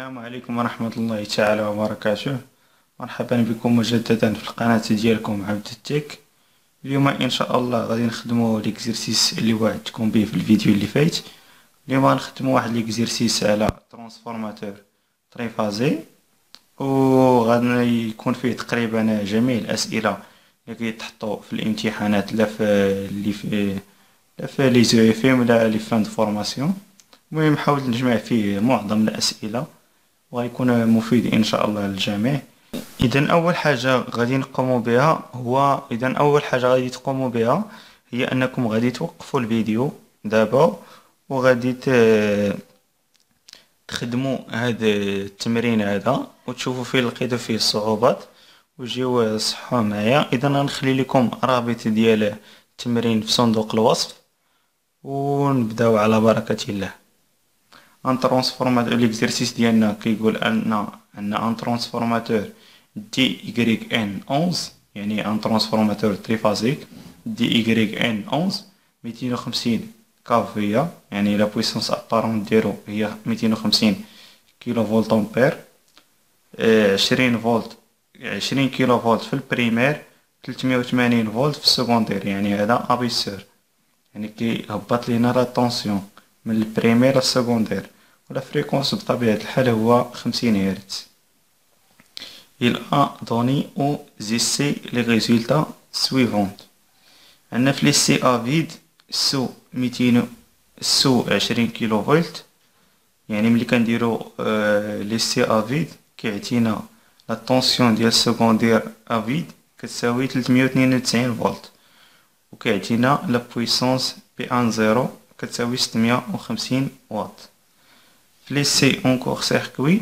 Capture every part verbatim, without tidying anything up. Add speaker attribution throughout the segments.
Speaker 1: السلام عليكم ورحمة الله تعالى وبركاته. مرحبا بكم مجددا في القناة ديالكم عبد التك. اليوم ان شاء الله غادي نخدمو ليكزرسيس اللي وعدتكم به في الفيديو اللي فات. اليوم غنخدمو واحد ليكزرسيس على ترانسفورماتور تريفازي، وغادي يكون فيه تقريبا جميع الاسئله اللي كيتحطوا في الامتحانات، لا في اللي في لا في لي زو اف ام ولا لي فان دو فورماسيون. المهم حاولت نجمع فيه معظم الاسئله وغيكون مفيد ان شاء الله للجميع. اذا اول حاجه غادي نقوموا بها هو اذا اول حاجه غادي تقوموا بها هي انكم غادي توقفوا الفيديو دابا، وغادي ت- تخدموا هذا التمرين هذا وتشوفوا فيه لقيتوا فيه الصعوبات وجيو صحوا معايا. اذا غنخلي لكم رابط ديال التمرين في صندوق الوصف، ونبداو على بركه الله. ان ترانسفورماتور ليكزرسيس ديالنا كيقول ان ان ان ترانسفورماتور دي ايغريك ان احداش، يعني ان ترانسفورماتور تريفازيك دي ايغريك ان احداش ميتين وخمسين كافية، يعني لا بويسونس ابارون ديالو هي ميتين وخمسين كيلو فولت امبير، عشرين فولت عشرين كيلو فولت في البريمير، ثلاثمية وثمانين فولت في السكوندير، يعني هذا ابيسور، يعني كيهبط لينا لا طونسيون من البريمير للسكوندير، ولا فريكونس بطبيعة الحال هو خمسين هرتز. Il a donné aux essais les résultats suivants. عندنا في ليسي ا فيد سو ميتين سو عشرين كيلو فولت، يعني ملي كنديرو آه ليسي ا فيد كيعطينا لا طونسيون ديال السكوندير ا فيد كتساوي ثلاثمية واثنين وتسعين فولت، وكيعطينا لا بويسونس بي ان زيرو كتساوي ستمية وخمسين واط. في ليسي اونكور سيركوي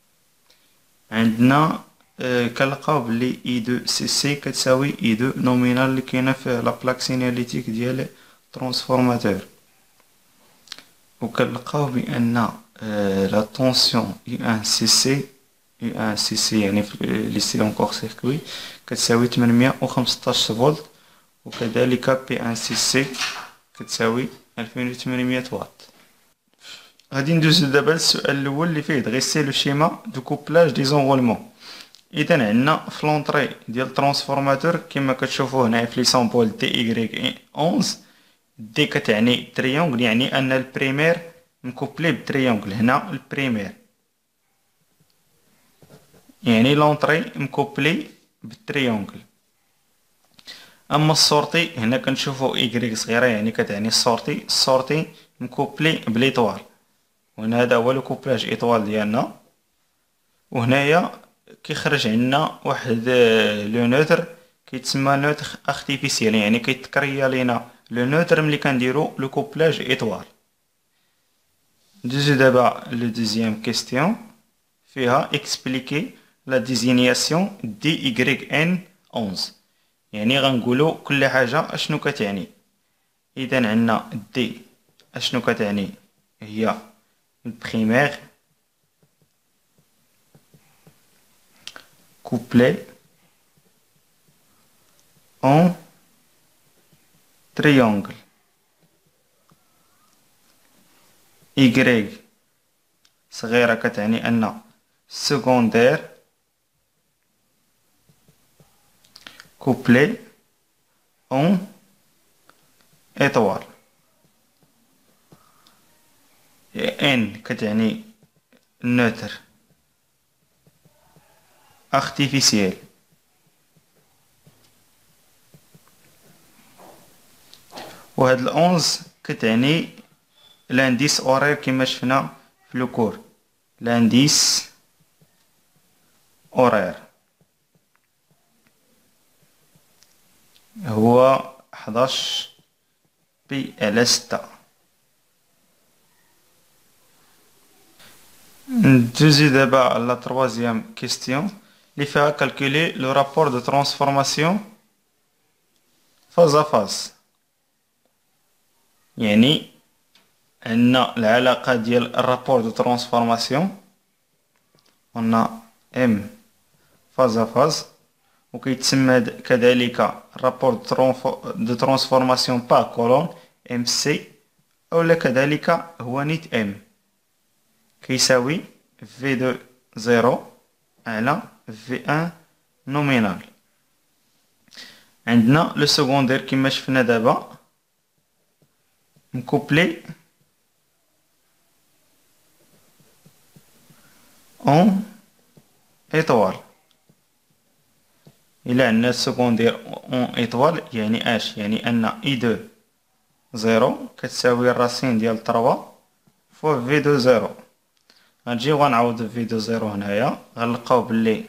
Speaker 1: عندنا آه كنلقاو بلي اي دو سي سي كتساوي اي دو نومينال اللي كاينه في لا بلاك سيناليتيك ديال ترانسفورماتور، وكنلقاو بان آه لا طونسيون اي ان سي سي اي ان سي سي يعني في ليسي اونكور سيركوي كتساوي ثمانمية وخمسطاش فولت، وكذلك بي ان سي سي كتساوي ألفين وثمانمية واط. غادي ندوزو دابا للسؤال الاول اللي فيه دغيسي لو شيما دو كوبلاج دي زونغولمون. اذا عندنا في لونطري ديال الترانسفورماتور كما كتشوفوا هنا في لي سامبول دي ايغريك احداش، دي كتعني تريونغل، يعني ان البريمير مكوبلي بالتريونغل. هنا البريمير يعني لونطري مكوبلي بالتريونغل. اما السورتي هنا كنشوفوا ايغريك صغيره، يعني كتعني السورتي السورتي مكوبلي بليطوال، وهنا هذا هو لو كوبلاج ايطوال ديالنا. وهنايا كيخرج عندنا واحد لو نوتر كيتسمى نوتر ارتيفيسيال، يعني كيتكريا لينا لو نوتر ملي كنديرو لو كوبلاج ايطوال. ندوزو دابا لو دوزيام كيستيون فيها اكسبليكي لا ديزينياسيون دي ايغريك ان احداش، يعني غنقولو كل حاجه اشنو كتعني. اذا عندنا دي اشنو كتعني، هي البريمير couplé en triangle. Y صغيرة كتعني أن secondaire couplé en étoile. N كتعني neutre artificiel. وهاد الأونز كتعني لانديس اورير كما شفنا في لو كور، لانديس اورير هو حداش بي على ستة. ندوزي دابا على لا تروازيام كيستيون اللي فيها كالكولي لو رابور دو ترانسفورماسيون فاز ا فاز، يعني عندنا العلاقة ديال الرابور دو ترانسفورماسيون، قلنا ام فاز ا فاز، وكيتسمى كذلك الرابور دو ترانسفورماسيون با كولون ام سي، اولا كذلك هو نيت ام كيساوي في دو زيرو على في ان نومينال. عندنا لو سكوندير كيما شفنا دابا مكوبلي اون ايطوال. الى عندنا السكوندير اون ايطوال يعني اش؟ يعني ان اي دو زيرو كتساوي الراسين ديال تروا فوا في دو زيرو. غنجيو غنعوض في دو زيرو هنايا، غنلقاو بلي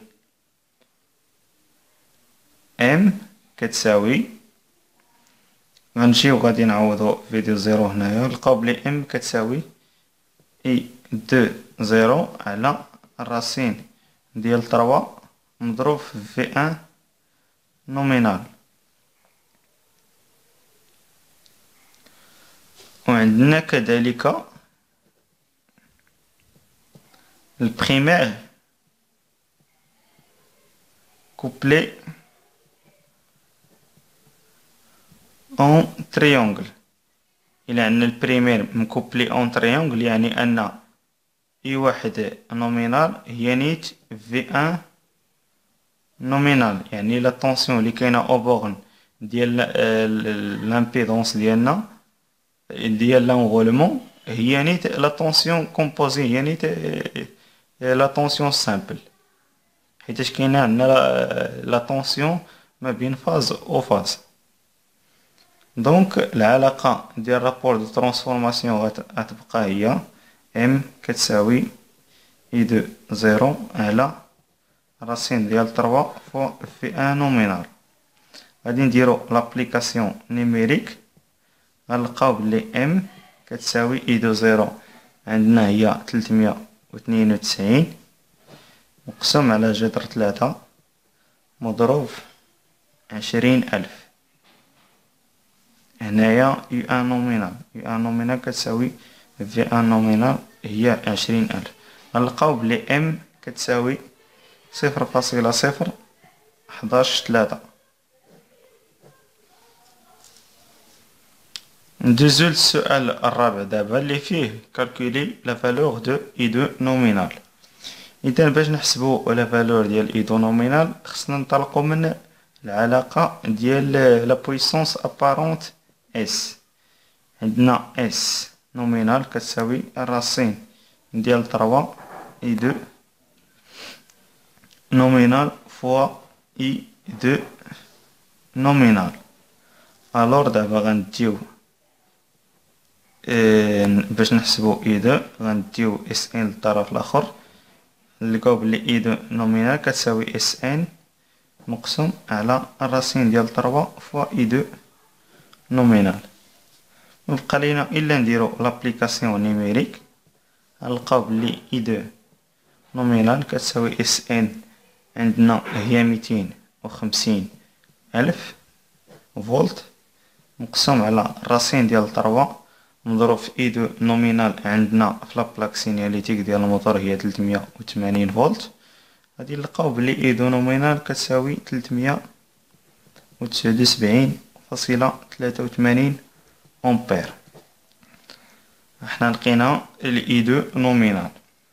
Speaker 1: ام كتساوي، غنمشيو غادي نعوضو في دو زيرو هنايا، نلقاو بلي ام كتساوي اي دو زيرو على الراسين ديال تروا مضروب في ان نومينال. وعندنا كذلك البريمير كوبلي اون تريونغل. الى عندنا البريمير مكوبلي اون تريونغل يعني ان اي واحد نومينال هي نيت في ان نومينال، يعني لا طونسيون اللي كاينه او بورن ديال لامبيدونس ديالنا ديال لانغولمون هي نيت لا طونسيون كومبوزي، هي نيت لا طونسيون سامبل، حيتاش كاينه عندنا لا طونسيون ما بين فاز او فاز. دونك العلاقه ديال رابور دو ترانسفورماسيون غتبقى هي ام كتساوي اي دو زيرو على راسين ديال تروا فوا في ان نومينال. غادي نديرو لابليكاسيون نيميريك، غنلقاو بلي ام كتساوي اي دو زيرو عندنا هي تلتمية وتنين وتسعين مقسوم على جذر ثلاثة مضروب عشرين ألف. هنايا يو ان نومينال، يو ان نومينال كتساوي في ان نومينال هي عشرين ألف. غنلقاو بلي ام كتساوي صفر فاصلة صفر حداش تلاتة. ندوزو للسؤال الرابع دابا اللي فيه كالكولي لا فالور دو اي دو نومينال. اذا باش نحسبو لا فالور ديال اي دو نومينال خصنا ننطلقو من العلاقه ديال لا بويسونس ابارونت اس. عندنا اس نومينال كتساوي الراسين ديال تروا اي دو نومينال فوا اي دو نومينال. الور دابا غنديو اه باش نحسبو اي دو غنديو اس ان للطرف الاخر، نلقاو بلي اي دو نومينال كتساوي اس ان مقسوم على الراسين ديال تروا فوا اي دو نومينال. مبقى لينا الا نديرو لابليكاسيون نيميريك، غنلقاو بلي اي دو نومينال كتساوي اس ان عندنا هي ميتين وخمسين الف فولت مقسوم على الراسين ديال تروا مضروب في اي دو نومينال عندنا في لابلاك سينياليتيك ديال الموتور هي تلتمية وثمانين فولت. غادي نلقاو بلي اي دو نومينال كتساوي تلتمية وتسعود وسبعين فاصلة ثلاثة وثمانين امبير. احنا لقينا الاي دو نومينال.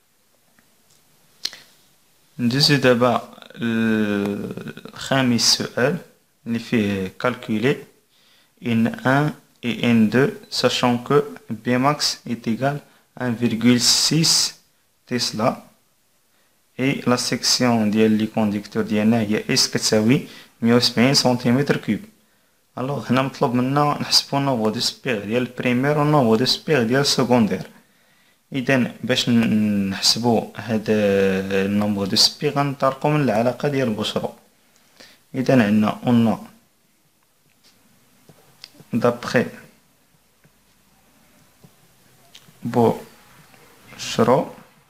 Speaker 1: ندوزو دابا الخامس سؤال اللي فيه calculer ان un et ان deux sachant que Bmax est égal à un virgule six Tesla et la section ديال لي كونديكتور ديالنا هي اس كتساوي مية وسبعين سنتيمتر كوب. الوغ هنا مطلوب منا نحسبو النومبر دو سبيغ ديال البريمير و النومبر دو سبيغ ديال السكوندير. اذا باش نحسبو هاد النومبر دو سبيغ غنطلقو من العلاقه ديال بوشرو. اذا عندنا اون d'après Bouchereau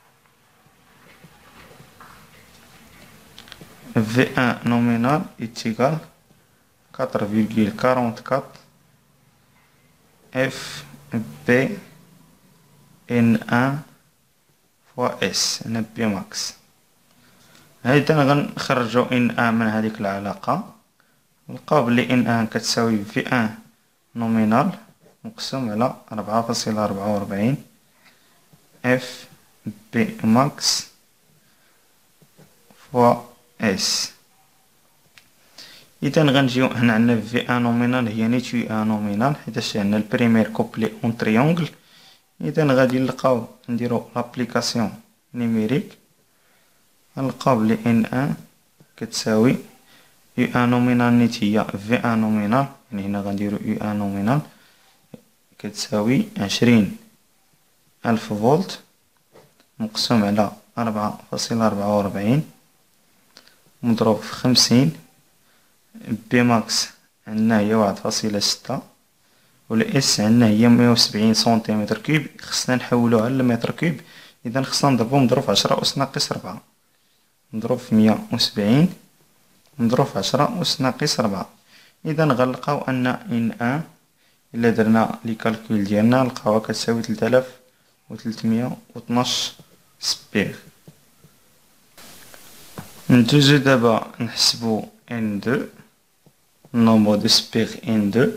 Speaker 1: V un nominal est égal quatre virgule quarante-quatre F B N un fois S N B max. هيدا غنخرجو ان ان من هذيك العلاقه، نلقاو بلي ان ان كتساوي في ان نومينال مقسوم على ربعة فاصلة ربعة وربعين اف بي ماكس فوا اس. اذا غنجيو هنا عندنا في ان نومينال هي نيت في ان نومينال حيتاش عندنا البريمير كوبلي اون تريونغل. اذا غادي نلقاو نديرو لابليكاسيون نيميريك، غنلقاو بلي ان ان كتساوي يو ان نومينال نيت هي في ان نومينال، يعني هنا غنديرو يو ان نومينال كتساوي عشرين الف فولت مقسوم على أربعة فاصلة أربعة وربعين مضروب في خمسين. بي ماكس عندنا هي واحد فاصلة ستة، والاس عندنا هي مية وسبعين سنتيمتر كيوب، خصنا نحولوها لمتر كيوب. اذا خصنا نضربو مضروب في عشرة أس ناقص ربعة، مضروب في مية وسبعين مضروب في عشرة أس ناقص ربعة. اذا غنلقاو ان ان ان الا درنا لي كالكول ديالنا نلقاوها كتساوي ثلاثة آلاف وثلاثمية واثناش سبير. ندوزو دابا نحسبو ان دو، النومبر دو سبير ان دو.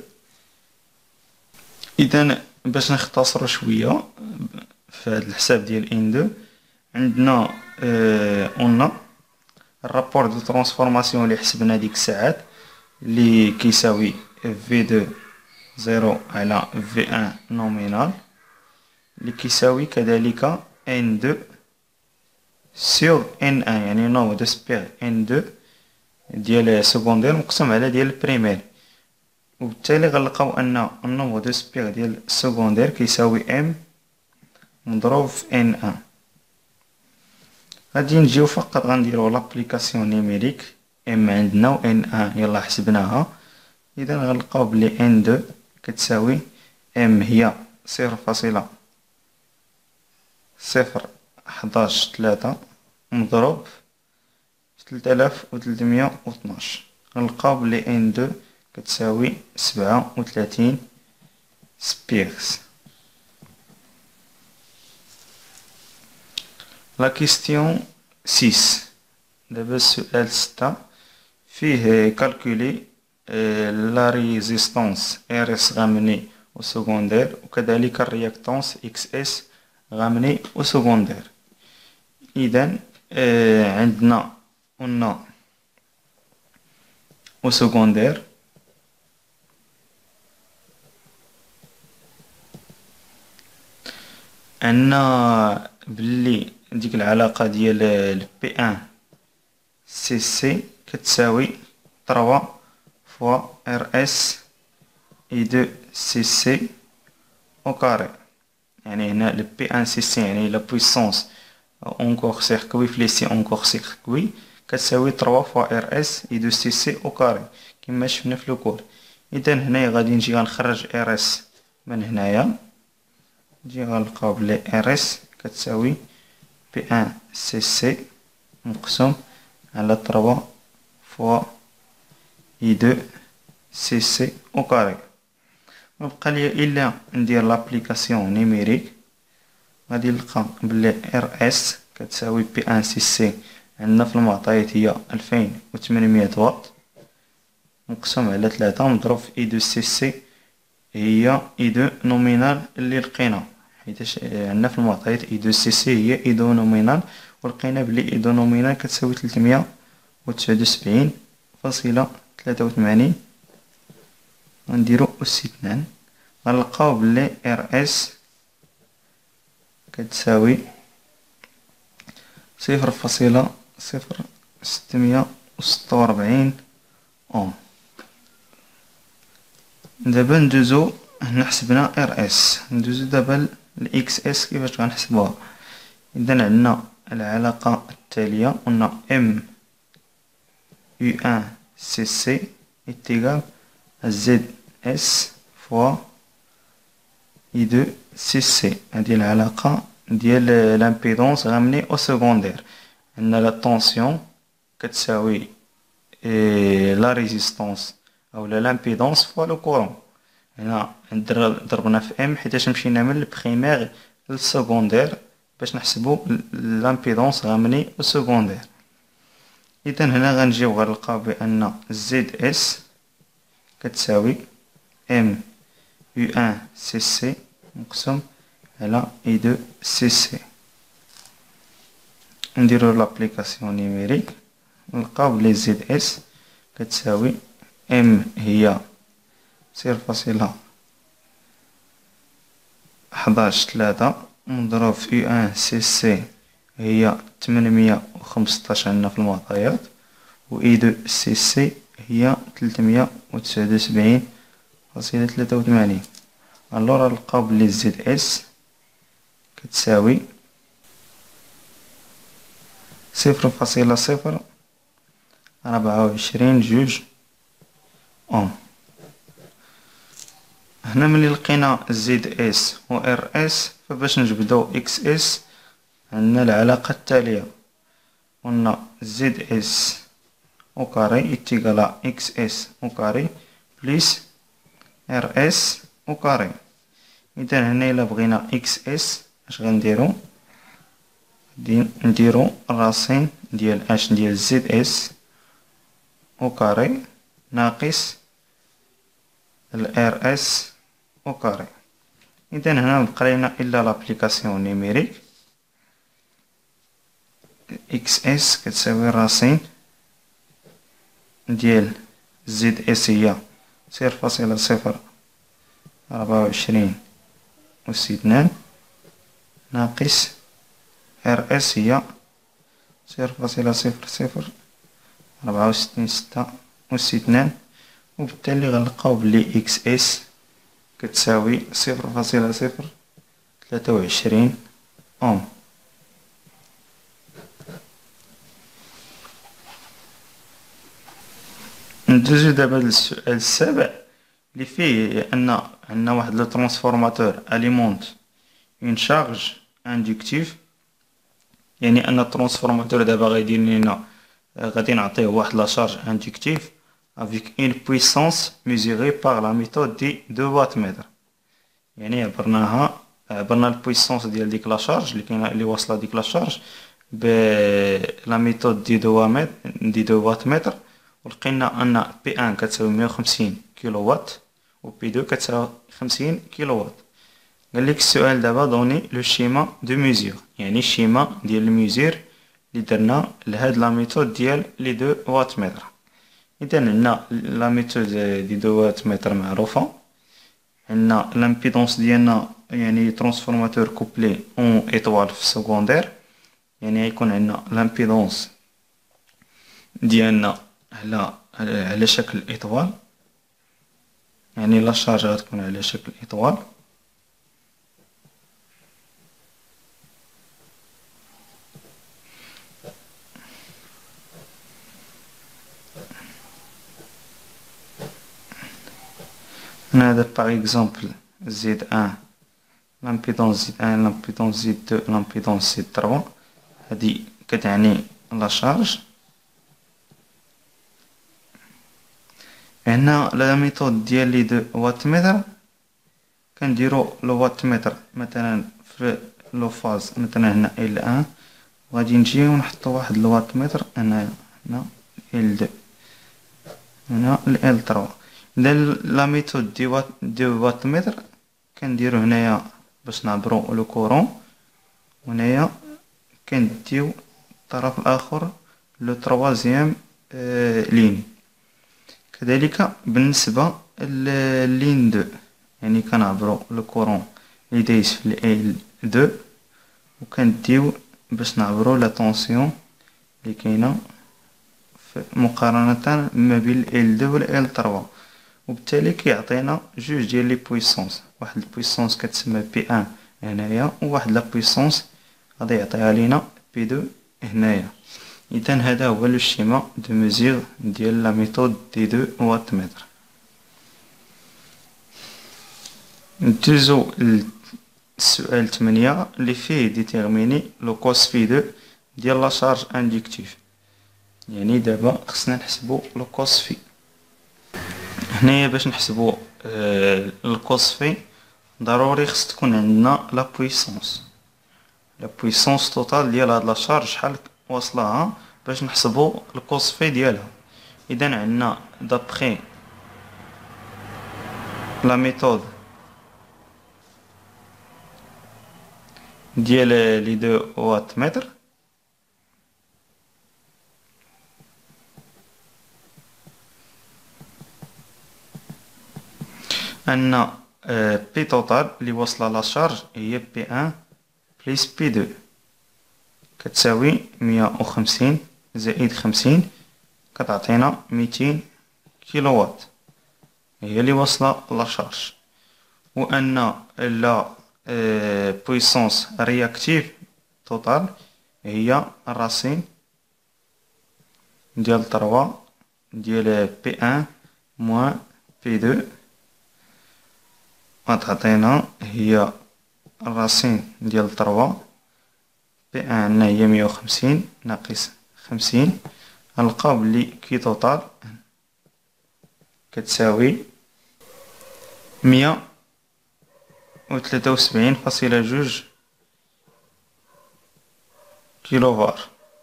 Speaker 1: اذا باش نختصروا شويه في هذا الحساب ديال ان دو، عندنا اه قلنا الرابور دو ترانسفورماسيون اللي حسبنا ديك الساعات اللي كيساوي في دو زيرو على في ان نومينال اللي كيساوي كذلك ان دو سور ان ان، يعني نومبر دو سبير ان دو ديال سكوندير مقسم على ديال البريمير. وبالتالي غنلقاو ان النومبر دو سبير ديال السكوندير كيساوي ام مضروب في ان ان. غادي نجيو فقط غنديرو لابليكاسيون نيميريك، ام عندنا و ان ان يلا حسبناها. اذا غنلقاو بلي ان دو كتساوي ام هي صفر فاصلة صفر حداش تلاتة مضروب في ثلاثة آلاف وثلاثمية واثناش. غنلقاو بلي ان دو كتساوي سبعة وثلاثين سبيرس. لا كيستيون ستة، دابا السؤال ستة فيه كالكولي لا ريزيستانس ار اس غامني او سكوندير وكذلك الرياكتانس اكس اس غامني او سكوندير. اذا عندنا قلنا او سكوندير عندنا بلي ديك العلاقة ديال البي ان سي سي كتساوي ثلاثة فوا ار اس اي دو سي سي او كاري. يعني هنا البي ان سي سي يعني لا بويسونس اونكور سيركوي في لي سي اونكور سيركوي كتساوي ثلاثة فوا ار اس اي دو سي سي او كاري كما شفنا في الكور. اذا هنايا غادي نجي غنخرج ار اس من هنايا، نجي غنلقاو بلي ار اس كتساوي بي ان سي سي مقسوم على ثلاثة فوا اي دو سي سي او كاري. مبقى ليا الا ندير لابليكاسيون نيميريك، غادي نلقى بلي ار اس كتساوي بي ان سي سي عندنا في المعطيات هي ألفين وثمنمية واط مقسوم على ثلاثة مضروب في اي دو سي سي هي اي دو نومينال اللي لقينا، حيتاش عندنا في المعطيات اي دو سي سي هي اي دو نومينال ولقينا بلي اي دو نومينال كتساوي ثلاثمية وتسعود وسبعين فاصلة ثلاثة وثمانين. غنديرو أس اثنان غنلقاو بلي ار اس كتساوي صفر فاصلة صفر ستمية وستة وربعين اوم. دابا ندوزو هنا حسبنا ار اس، ندوزو دابا الاكس اس كيفاش غنحسبوها. اذا عندنا العلاقة التالية قلنا ام يو ان سي سي اتيغال زد اس فوا اي دو سي سي. هذه العلاقة ديال لامبيدونس غامني او سكوندير. عندنا لا طونسيون كتساوي لا ريزيستانس او لامبيدونس فوا لو كورون. هنا ضربنا في ام حيتاش مشينا من البريمير للسكوندير باش نحسبو لامبيدونس غامني او سكوندير. اذا هنا غنجيو غنلقاو بان زد اس كتساوي ام يو ان سي سي مقسوم على اي دو سي سي. نديرو لابليكاسيون نيميريك، نلقاو بلي زد اس كتساوي ام هي صفر فاصلة حداش تلاتة مضروب في يو ان سي سي هي تمنمية وخمسطاش عندنا في المعطيات، و اي دو سي سي هي تلتمية وتسعود وسبعين فاصلة تلاتة وثمانين. الوغ نلقاو بلي زد اس كتساوي صفر فاصلة صفر ربعة وعشرين جوج اوم. هنا ملي لقينا زد اس و ار اس، فباش نجبدو اكس اس عندنا العلاقة التالية، قلنا زد اس او كاري اتيكالا اكس اس او كاري بليس ار اس او كاري. اذا هنا الا بغينا اكس اس اش غنديرو؟ نديرو الراسين ديال اش ديال زد اس او كاري ناقص الار اس او كاري. اذا هنا مبقى لينا الا لابليكاسيون نيميريك، اكس اس كتساوي راسين ديال زد اس هي صفر فاصلة صفر ربعة وعشرين أس اثنان ناقص ار اس هي صفر فاصلة صفر صفر ربعة وستين ستة أس اثنان، وبالتالي غنلقاو بلي اكس اس كتساوي صفر فاصلة صفر تلاتة وعشرين اوم. ندوزو دابا للسؤال السابع اللي فيه ان عندنا واحد لو ترانسفورماتور اليمونت اون شارج اندكتيف، يعني ان الترانسفورماتور دابا غيدير لينا غادي نعطيه واحد لا شارج اندكتيف avec une puissance mesurée par la méthode دي دو وات متر. يعني عبرناها عبرنا البويسونس ديال ديك لا شارج اللي كاينه اللي واصله ديك لا شارج ب لا ميثود دي دو وات دي دو وات متر، ولقينا ان بي واحد كتساوي مية وخمسين كيلو وات و بي اثنين كتساوي خمسين كيلو وات. قال لك السؤال دابا دوني لو شيما دو ميزور، يعني الشيما ديال الميزور اللي درنا لهاد لا ميثود ديال لي دو وات متر. اذا عندنا لا ميثود دي دو وات متر معروفه، عندنا لامبيدونس ديالنا يعني ترانسفورماتور كوبلي اون ايطوال في سكوندير، يعني غيكون عندنا لامبيدونس ديالنا على على شكل ايطوال، يعني لا شارج غتكون على شكل ايطوال. هذا باغ اكزومبل زد واحد لامبيدونس زد واحد لامبيدونس زد اثنين لامبيدونس زد ثلاثة، هادي كتعني لا شارج. هنا لا ميثود ديال لي دو وات متر كنديرو لو وات متر مثلا في لو فاز مثلا هنا ال واحد، وغادي نجيو نحطو واحد الوات متر هنا هنا ال اثنين هنا ال ثلاثة. اذا لا ميثود دي وات دو وات متر كنديرو هنايا باش نعبرو لو كورون، وهنايا كنديو الطرف الاخر لو تروازيام لين. كذلك بالنسبه للين دو، يعني كنعبرو لو كورون اللي دايز في ال اثنين وكنديو باش نعبرو لا طونسيون اللي كاينه مقارنه ما بين ال اثنين و ال ثلاثة، وبالتالي كيعطينا جوج ديال لي بويسونس، واحد البويسونس كتسمى بي واحد هنايا وواحد لا بويسونس غادي يعطيها لينا بي اثنين هنايا. اذا هذا هو لو شيما دو ميزور ديال لا ميثود دي دو وات متر. ندوزو للسؤال ثمانية اللي فيه ديتيرميني لو كوس في اثنين ديال لا شارج اندكتيف، يعني دابا خصنا نحسبو لو كوس في. هنايا باش نحسبو آه الكوس في ضروري خص تكون عندنا لا بويسونس لا بويسونس توتال ديال هاد لا شارج شحال واصلها باش نحسبو الكوس في ديالها. اذا عندنا دابخي لا ميثود ديال لي دو وات متر أن بي توتال اللي واصلة لا شارج هي بي ان بليس بي دو كتساوي مية وخمسين زائد خمسين كتعطينا ميتين كيلو وات هي اللي واصلة لا شارج. وأن لا بويسونس رياكتيف توتال هي الراسين ديال تروا ديال بي ان موان بي دو غتعطينا هي الراسين ديال تروا بي ان عندنا هي مية وخمسين ناقص خمسين غنلقاو بلي كي توتال كتساوي مية وثلاثة وسبعين فاصلة جوج كيلو فار.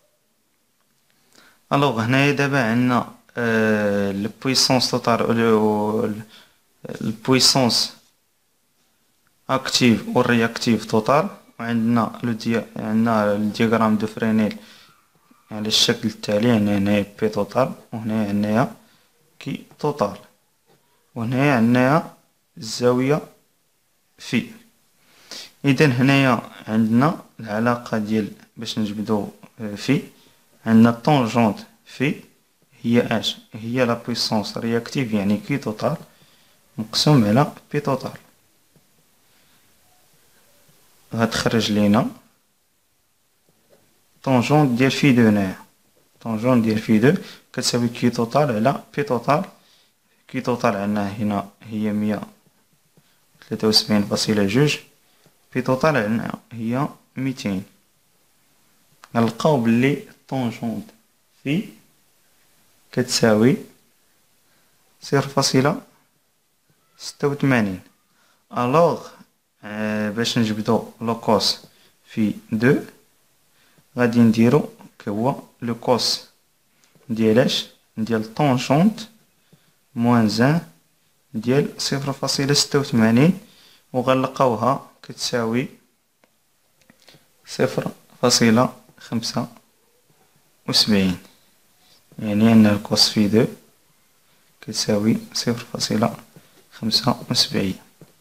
Speaker 1: الوغ هنايا دابا عندنا البويسونس توتال البويسونس اكتيف و رياكتيف توتال، وعندنا لو دي عندنا الدياغرام دو فرينيل على الشكل التالي. هنا هنايا بي توتال وهنايا عندنا كي توتال وهنايا عندنا الزاوية في. اذا هنايا عندنا العلاقة ديال باش نجبدو في عندنا طونجونت في هي اش هي لا بويسونس رياكتيف يعني كي توتال مقسوم على بي توتال. غتخرج لينا طونجونت ديال في دو هنايا طونجونت ديال في دو كتساوي كي توتال على بي توتال. كي توتال عندنا هنا هي مية وثلاثة وسبعين فاصلة جوج بي توتال عندنا هي ميتين. غنلقاو بلي طونجونت في كتساوي صفر فاصلة ستة وثمانين. الوغ آه باش نجبدو لو كوس في دو غادي نديرو كهو لو كوس ديالاش ديال طونجونت موان زان ديال صفر فاصلة ستة وثمانين وغنلقاوها كتساوي صفر فاصلة خمسة وسبعين. يعني أن الكوس في دو كتساوي صفر فاصلة خمسة وسبعين.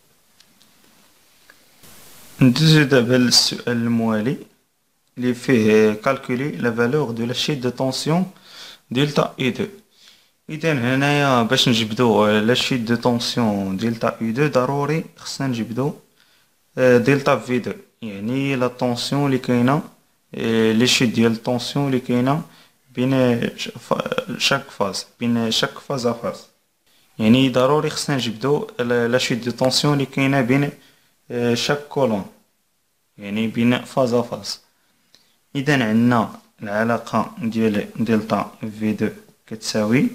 Speaker 1: ندوزو دابا للسؤال الموالي اللي فيه كالكولي لا فالور دو لا شيت دو طونسيون دلتا اي دو. اذا هنايا باش نجبدو لا شيت دو طونسيون دلتا اي دو ضروري خصنا نجبدو دلتا في دو يعني لا طونسيون اللي كاينه لي شيت ديال الطونسيون اللي كاينه بين شاك فاز بين شاك فاز ا فاز. يعني ضروري خصنا نجبدو لا شيت دو طونسيون اللي كاينه بين شاك كولون يعني بين فاز ا فاز. اذا عندنا العلاقه ديال دلتا في دو كتساوي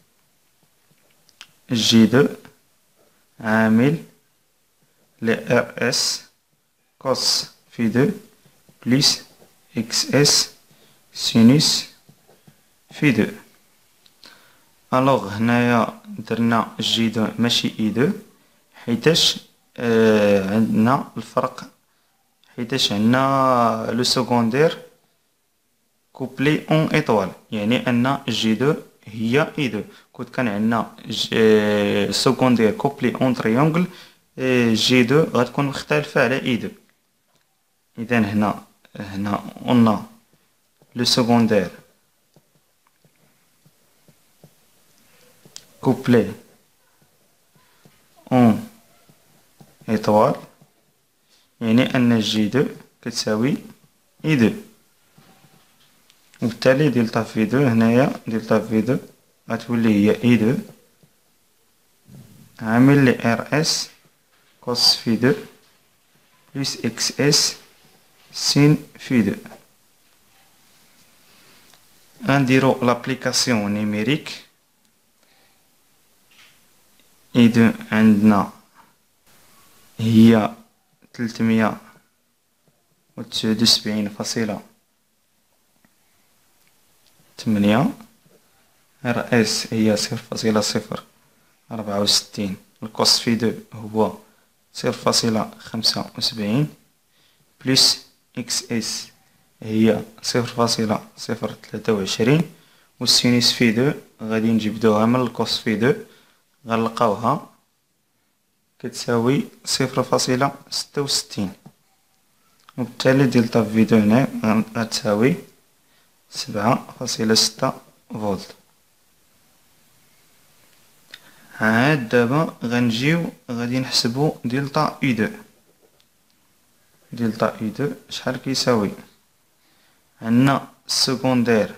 Speaker 1: جي دو عامل ل ار اس كوس في دو بليس اكس اس سينوس في دو. الوغ هنايا درنا جي دو ماشي اي دو حيتاش آه عندنا الفرق حيتاش عندنا لو سكوندير كوبلي اون ايطوال يعني ان جي دو هي اي دو. كنت كان عندنا سكوندير كوبلي اون تريونغل جي دو غتكون مختلفة على اي دو. اذا هنا هنا قلنا لو سكوندير كوبلي اون ايطوال يعني ان جي دو كتساوي اي دو. وبالتالي دلتا في دو هنايا دلتا في دو غتولي هي اي دو عامل لي ار اس كوس في دو بلس اكس اس سين في دو. غنديرو لابليكاسيون نيميريك. اي دو عندنا هي تلتمية وتسعود وسبعين فاصلة تمنية. ار اس هي صفر فاصلة صفر ربعة وستين. الكوس في دو هو صفر فاصلة خمسة وسبعين بلس اكس اس هي صفر فاصلة صفر ثلاثة وعشرين. والسينوس في دو غادي نجبدوها من الكوس في دو غنلقاوها كتساوي صفر فاصلة ستة وستين، وبالتالي دلتا في دو هنا غتساوي سبعة فاصلة ستة فولت. عاد دابا غنجيو غادي نحسبو دلتا اي دو. دلتا اي دو شحال كيساوي؟ عندنا السكوندير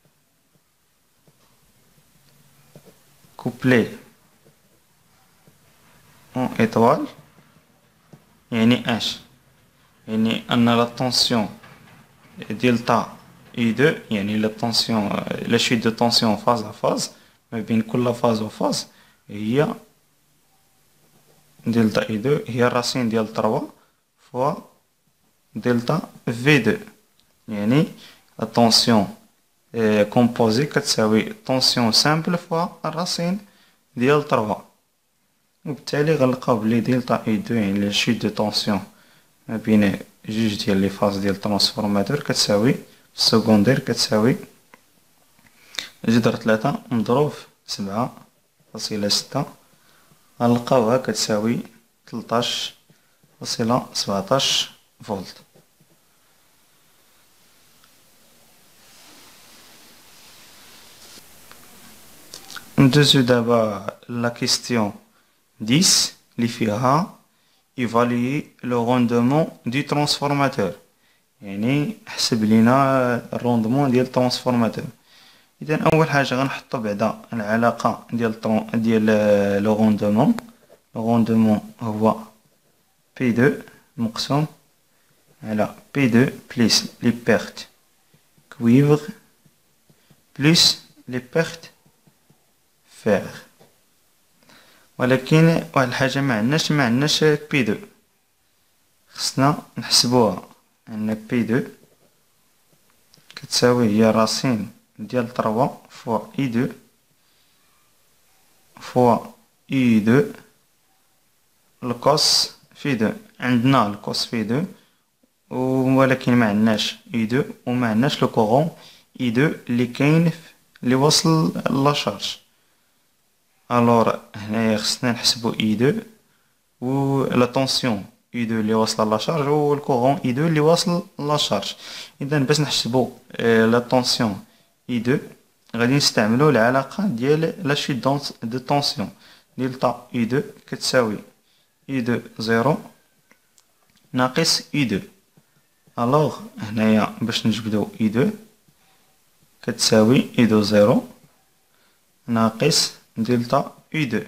Speaker 1: كوبلي اون ايطوال يعني اش، يعني ان لا طونسيون دلتا اي دو يعني لا طونسيون لا شويت دو طونسيون فاز ا فاز ما بين كل فاز و فاز هي دلتا اي دو هي الراسين ديال تروا فوا دلتا في دو، يعني لا طونسيون كومبوزي كتساوي طونسيون سامبل فوا الراسين ديال تروا، وبالتالي غنلقاو بلي دلتا اي دو يعني لا شويت دو طونسيون ما بين جوج ديال لي فاز ديال الترانسفورماتور كتساوي السكوندير كتساوي جذر ثلاثة مضروب في سبعة فاصلة ستة، غنلقاوها كتساوي تلطاش فاصلة سبعطاش فولت. ندوزو دابا لا كيستيون دix اللي فيها ايفاليي لو روندمون دو ترانسفورماتور، يعني حسب لينا الروندمون ديال الترانسفورماتور. اذا اول حاجه غنحطو بعدا العلاقه ديال طرون ديال لو روندمون. لو روندمون هو بي دو مقسوم على بي دو بلس لي بيرت كويفر بلس لي بيرت فير. ولكن واحد الحاجه ما عندناش ما عندناش بي دو، خصنا نحسبوها. عندنا بي دو كتساوي هي راسين ديال تروا فوا اي دو فوا اي دو الكوس في دو. عندنا الكوس في دو ولكن ما عندناش اي دو وما عندناش لو كورون اي دو اللي كاين اللي وصل لا شارج. الور هنايا خصنا نحسبو اي دو و لا طونسيون اي دو اللي واصله لا شارج و الكورون اي دو اللي واصل لا شارج. اذا باش نحسبو لا طونسيون اي دو غادي نستعملو العلاقه ديال لا شويت دو طونسيون دلتا اي دو كتساوي اي دو زيرو ناقص اي دو. الوغ هنايا باش نجبدو اي دو كتساوي اي دو زيرو ناقص دلتا اي دو.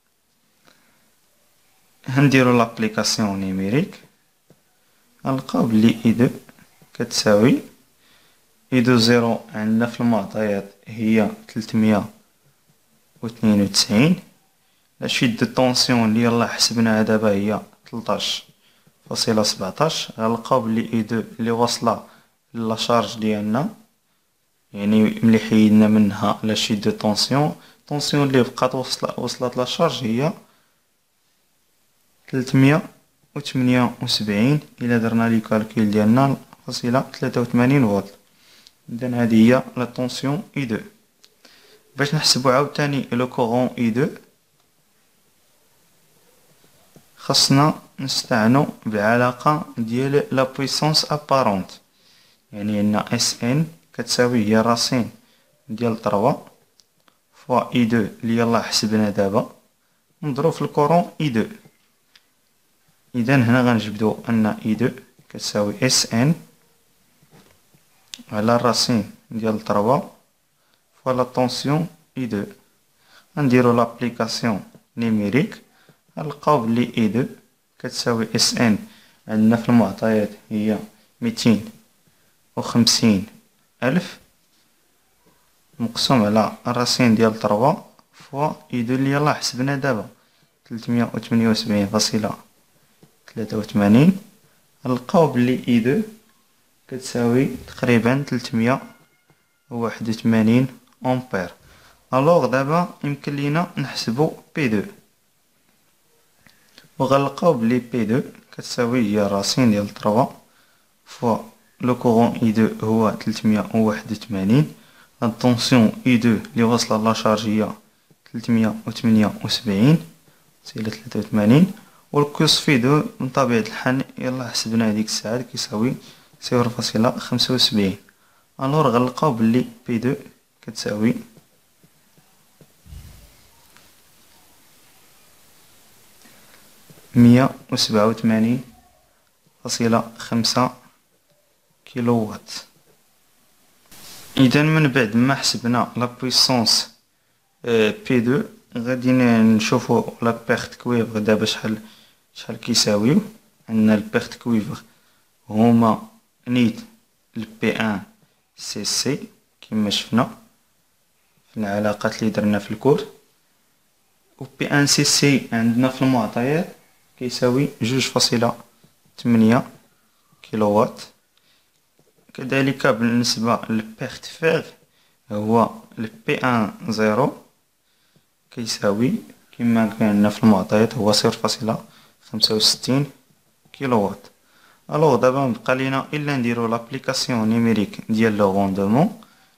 Speaker 1: هنديرو لابليكاسيون نيميريك غنلقاو بلي اي دو كتساوي اي دو زيرو عندنا في المعطيات هي تلتمية وتنين وتسعين. لا شويت دو طونسيون اللي يلاه حسبناها دابا هي تلطاش فاصلة سبعطاش. غنلقاو بلي اي دو اللي واصله لا شارج ديالنا يعني ملي حيدنا منها لا شويت دو طونسيون طونسيون اللي بقات وصلت وصلت لا شارج هي تلتمية وثمانية وسبعين. الى درنا لي كالكول ديالنا فاصلة ثلاثة وثمانين فولت. اذا هذه هي لا طونسيون اي دو. باش نحسبو عاوتاني لو كورون اي دو خاصنا نستعنو بعلاقه ديال لا بويسونس ابارونت، يعني عندنا اس ان كتساوي هي راسين ديال تروا فوا اي دو اللي يلاه حسبنا دابا نضرب في الكورون اي دو. اذا هنا غنجبدو ان اي دو كتساوي اس ان على الراسين ديال تروا فوا لا طونسيون اي دو. غنديرو لابليكاسيون نيميريك غنلقاو بلي اي دو كتساوي اس ان عندنا في المعطيات هي ميتين وخمسين الف مقسوم على الراسين ديال تروا فوا اي دو اللي يلاه حسبنا دابا تلتمية وثمانية وسبعين فاصلة ثلاثة وثمانين. غنلقاو بلي اي دو كتساوي تقريبا تلتمية وواحد وثمانين امبير. الوغ دابا يمكن لينا نحسبو بي دو وغنلقاو بلي بي دو كتساوي هي راسين ديال تروا فوا لو كورون اي دو هو تلتمية وواحد وثمانين. الطونسيون اي دو اللي واصله لا شارج هي تلتمية وثمانية وسبعين فاصلة ثلاثة وثمانين والكوس في دو من طبيعة الحال يلا حسبنا هذيك الساعة كيساوي صفر فاصلة خمسة وسبعين. الور غنلقاو بلي بي دو كتساوي مية وسبعة وثمانين فاصلة خمسة كيلو وات. اذا من بعد ما حسبنا لا بويسونس بي دو غادي نشوفو لا بيرت كويفر دابا شحال شحال كيساويو. عندنا البيرت كويفر هما نيت البي ان سي سي كما شفنا في العلاقات اللي درنا في الكور، و بي ان سي سي عندنا في المعطيات كيساوي جوج فاصلة تمنية كيلووات. كذلك بالنسبة للبيرت فيغ هو البي ان زيرو كيساوي كما كان في المعطيات هو صفر فاصلة خمسة وستين كيلووات. الوغ دابا مبقى لينا الا نديرو لابليكاسيون نيميريك ديال لو روندومون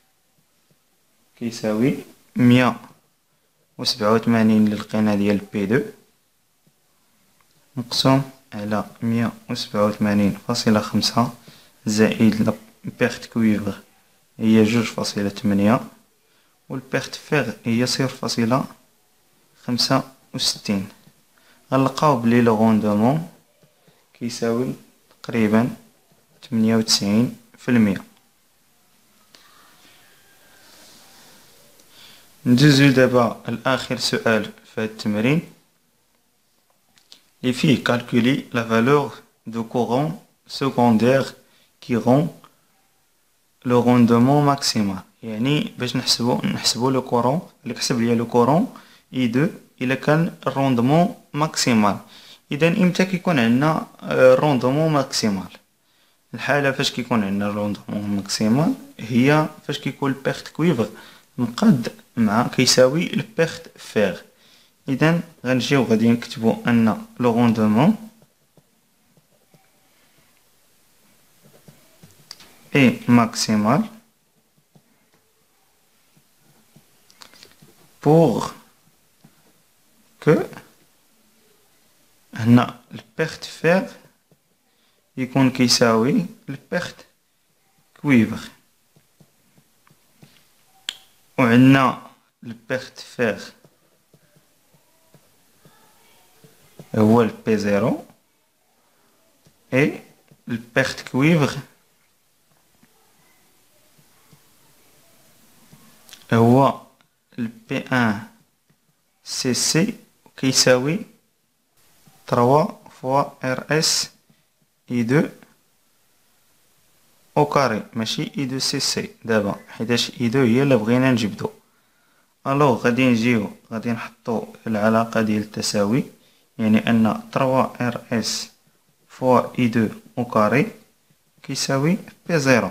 Speaker 1: كيساوي مية وسبعة وثمانين اللي لقينا ديال بي دو مقسوم على مية وسبعة وثمانين فاصلة خمسة زائد البيرت كويفر هي جوج فاصلة تمنية والبيرت فيغ هي صفر فاصلة خمسة وستين. غنلقاو بلي لو روندومون كيساوي تقريبا تمنية وتسعين في المية. ندوزو دابا لآخر سؤال في هاد التمرين اللي فيه calculer la valeur de courant secondaire qui rend le rendement maximal. يعني باش نحسبو نحسبو لو كورون اللي كحسب ليا لو كورون اي دو الا كان الروندمون ماكسيمال. اذا امتى كيكون عندنا الروندمون ماكسيمال؟ الحاله فاش كيكون عندنا الروندمون ماكسيمال هي فاش كيكون البيرت كويفر مقاد مع كيساوي البيرت فيغ. اذا غنجيو غادي نكتبو ان لو روندمون اي ماكسيمال pour que هنا البيرت فيغ يكون كيساوي البيرت كويفر، وعندنا البيرت فيغ هو البي زيرو اي البيرت كويفر هو البي ان سي سي كيساوي ثلاثة فوا ار اس اي دو او كاري ماشي اي دو سي سي دابا حيتاش اي دو هي اللي بغينا نجبدو. الوغ غادي نجيو غادي نحطو العلاقه ديال التساوي، يعني ان ثلاثة ار اس فوا اي دو او كاري كيساوي بي زيرو.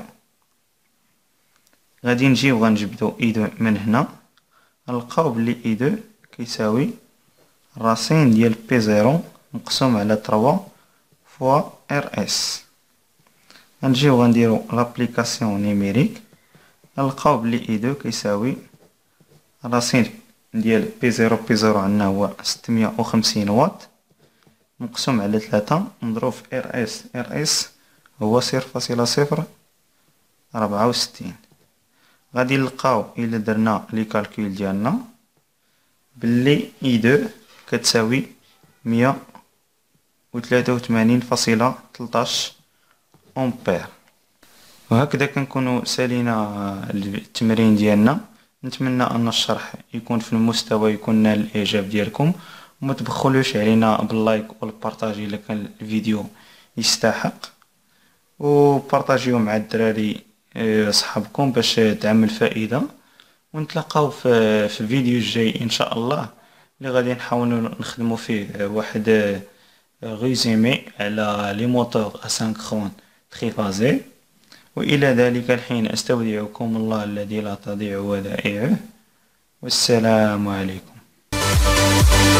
Speaker 1: غادي نجيو غنجبدو اي دو من هنا نلقاو بلي اي دو كيساوي راسين ديال بي زيرو مقسوم على ثلاثة فوا ار اس. غنجيو غنديرو لابليكاسيون نيميريك نلقاو بلي اي دو كيساوي راسين ديال بي زيرو بي زيرو عندنا هو ستمية وخمسين واط مقسوم على ثلاثة مضروب في ار اس. ار اس هو صفر فاصلة صفر ربعة وستين. غادي نلقاو الا درنا لي كالكول ديالنا بلي اي دو كتساوي مية وثلاثة وثمانين فاصلة تلطاش امبير. وهكذا كنكونوا سالينا التمرين ديالنا. نتمنى ان الشرح يكون في المستوى يكون نال الاعجاب ديالكم، وما تبخلوش علينا باللايك والبارطاج الا كان الفيديو يستحق، وبارطاجيو مع الدراري صحابكم باش تعمل فائده. ونتلاقاو في في الفيديو الجاي ان شاء الله اللي غادي نحاولوا نخدموا فيه واحد ريزومي على لي موتور اسينكرون تريفازي. والى ذلك الحين استودعكم الله الذي لا تضيع ودائعه، والسلام عليكم.